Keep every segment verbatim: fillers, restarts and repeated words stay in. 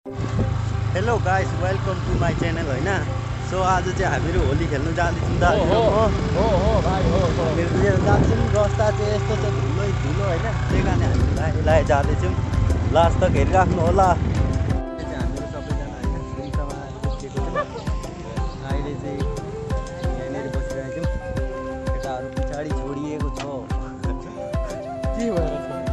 Hello guys, welcome to my channel होइन। So आज चाहिँ हामीहरू होली खेल्नु जाँदैछौँ दार्जिलिङ जाँदैछौँ। रस्ता चाहिँ यस्तो छ धुलै धुलो होइन, त्यही कारण हामी लाए लाए जाँदैछौँ। लास्ट तक हेरिराख्नु होला। हामीहरू सबैजना होइन रिक्सामा उठेको छौँ। अहिले चाहिँ यहाँनिर बसिरहेको छौँ। केटाहरू पछाडि छोडिएको छ के भएर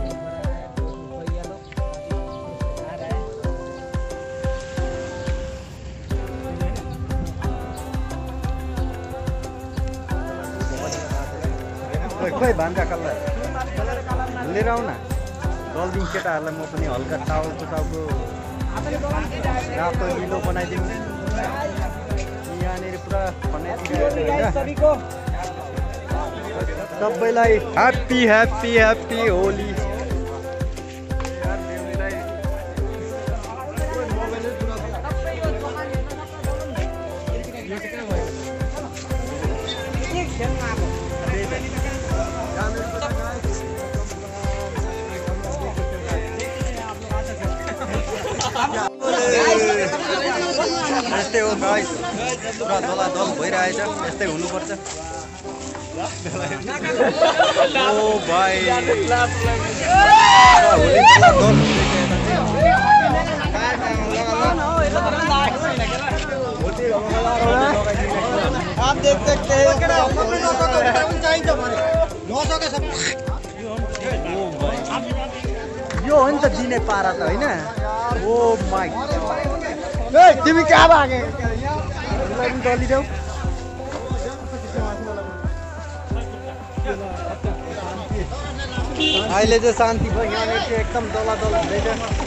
खोइ भान्जा कल्ला लिएर आऊ न। जल्दी केटाहरूलाई म पनि हल्का टाउको टाउको रातो लिलो बनाइदिउँ। यहाँनिर पुरा बनाइदिएको सबैलाई ह्याप्पी ह्याप्पी ह्याप्पी होली। यस्तै हो गाइस, पुरा दलादल भइरहेछ। यस्तै हुनुपर्छ। ओ भाइ यो हो नि त दिने पारा त होइन। ओ माई तिमी कहाँ भागे दलिदेऊ। अहिले चाहिँ शान्ति भयो। यहाँनिर चाहिँ एकदम दलादल हुँदैछ।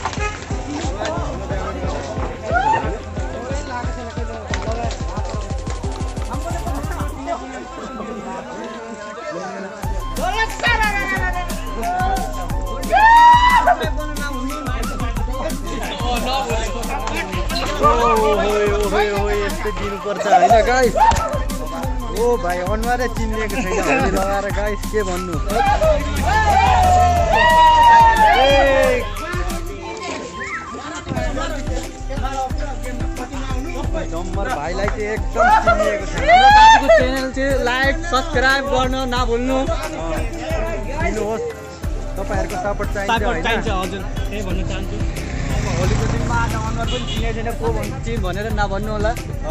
यस्तै दिनुपर्छ होइन गाइस। ओ भाइ अनुहारै चिनिएको छैन होली लगाएर गाइस, के भन्नु। जम्मर भाइलाई चाहिँ एकदम चिनिएको छैन। दाजुको च्यानल चाहिँ लाइक सब्सक्राइब गर्न नभुल्नु। दिनुहोस्, तपाईँहरूको सपोर्ट चाहिन्छ होइन। हजुर त्यही भन्न चाहन्छु। होलीको दिनमा आज अनुहार पनि चिनेको छैन, को भन्नु चिन भनेर नभन्नु होला।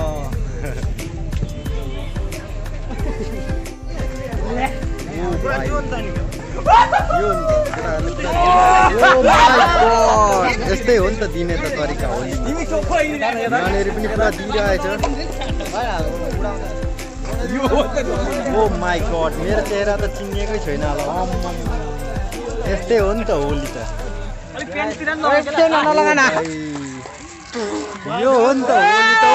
यस्तै हो नि त दिने त तरिका हो। यहाँनिर पनि पुरा दिइरहेछ। ओ माई गड, मेरो चेहरा त चिनिएकै छैन होला। यस्तै हो नि त होली त। यो हो नि त होली त।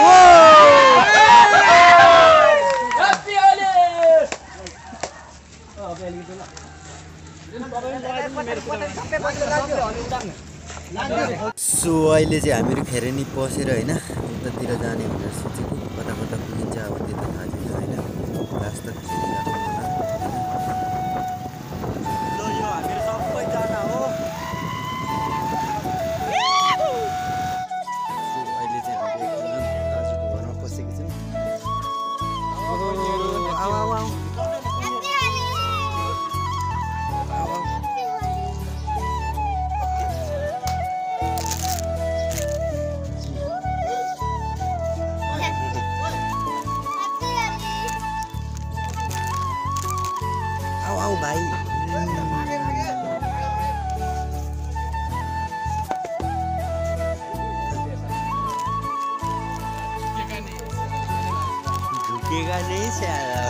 सो अहिले चाहिँ हामीहरू खेरेनी पसेर होइन उतातिर जाने भनेर सोचेको। कता कता पुगिन्छ अब त्यो त थाहा छैन होइन। लास्ट तक भाइ झुकेगा नहीं साला।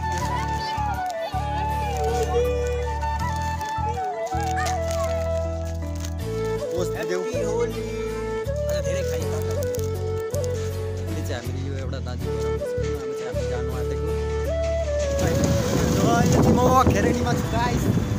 पोस्ट देऊ होली अझ धेरै खाइन्छ। अहिले चाहिँ हामीले यो एउटा दाजु हामी चाहिँ हामी जानु आँटेको। म खेरेनीमा छु गाइस।